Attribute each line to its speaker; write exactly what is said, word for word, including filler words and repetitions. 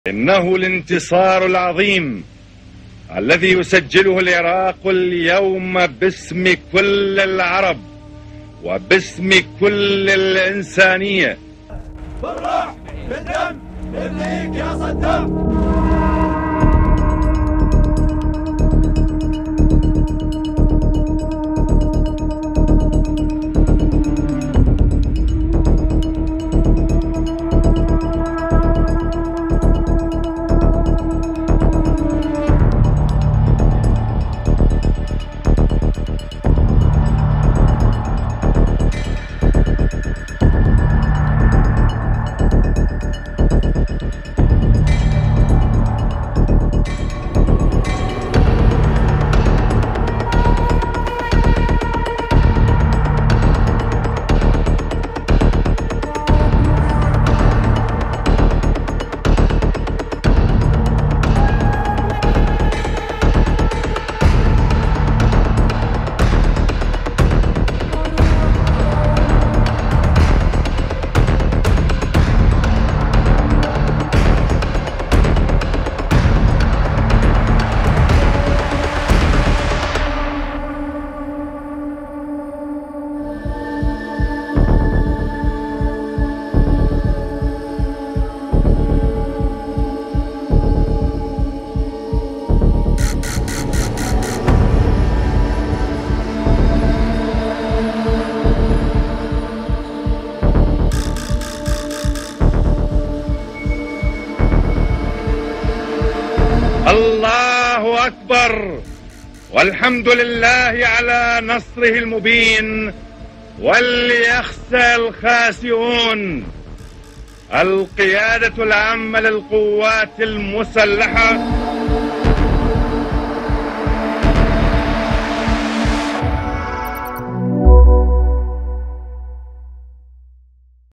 Speaker 1: إنه الانتصار العظيم الذي يسجله العراق اليوم باسم كل العرب وباسم كل الإنسانية.
Speaker 2: بالروح بالدم نبنيك يا صدام.
Speaker 1: الله أكبر، والحمد لله على نصره المبين، وليخسى الخاسئون. القيادة العامة للقوات المسلحة